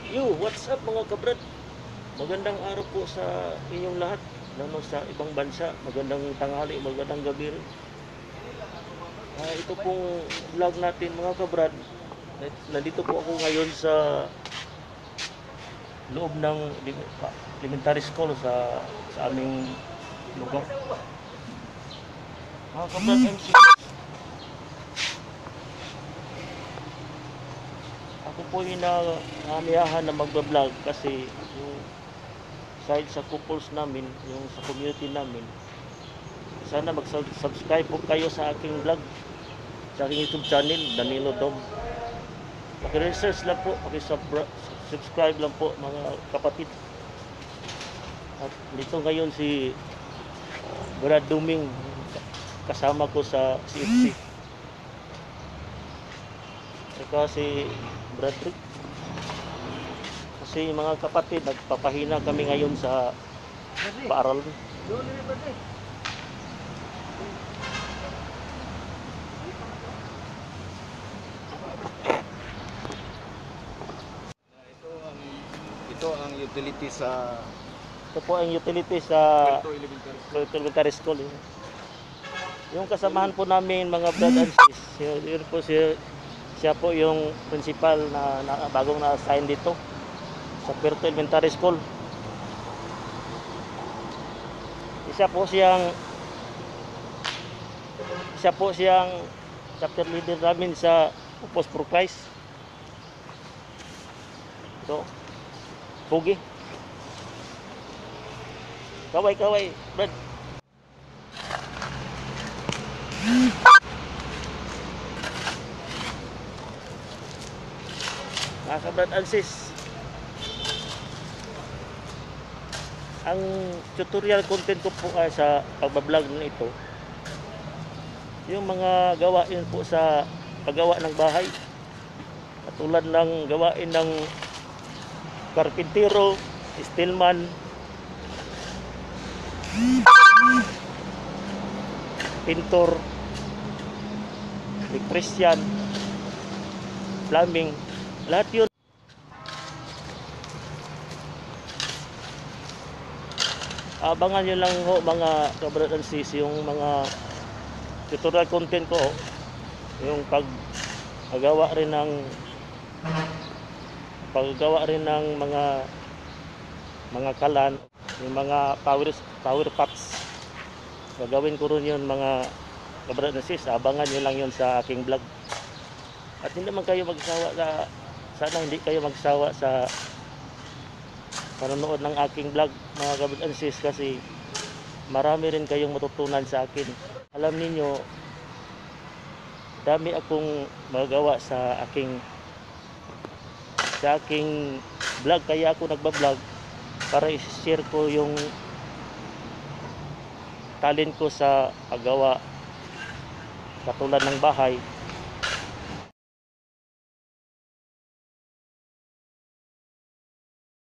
Yo, what's up mga kabrad? Magandang araw po sa inyong lahat, lalo sa ibang bansa. Magandang tanghali, magandang gabi rin. Ito pong vlog natin mga kabrad. Nandito po ako ngayon sa loob ng elementary school sa aming lugar. Mga kabrad, ako po yung naamiyahan na magbablog kasi yung side sa couples namin, yung sa community namin, sana mag-subscribe po kayo sa aking vlog, sa aking YouTube channel, Danilo Dom. Paki-research lang po, paki-subscribe lang po mga kapatid. At dito ngayon si Brad Duming, kasama ko sa CFC. Saka si Bradrick. Kasi mga kapatid, nagpapahina kami ngayon sa paaralan. Ito ang utility sa Ito po ang utility sa Puerto Elementary School. Yung kasamahan po namin mga brad and sis, yun po siya po yung principal na bagong na-assign dito sa Puerto Elementary School. Siya po siyang chapter leader namin sa Post for Christ. So, Pugi. Kaway, Brad. Mga Brad and sis, ang tutorial content ko po sa pagbablog na ito, yung mga gawain po sa paggawa ng bahay, katulad ng gawain ng karpintero, steelman, pintor, electrician, plumbing, lahat yun. Abangan nyo lang ho mga kabrad and sis, yung mga tutorial content ko, yung paggawa rin ng mga kalan, yung mga power pots. Gagawin ko rin yun mga kabrad and sis. Abangan nyo lang yun sa aking vlog. At hindi man kayo magsawa sana hindi kayo magsawa sa panonood ng aking vlog mga kabrad and sis, kasi marami rin kayong matutunan sa akin. Alam niyo, dami akong magawa sa aking vlog, kaya ako nagba-vlog para i-share ko yung talent ko sa paggawa katulad ng bahay.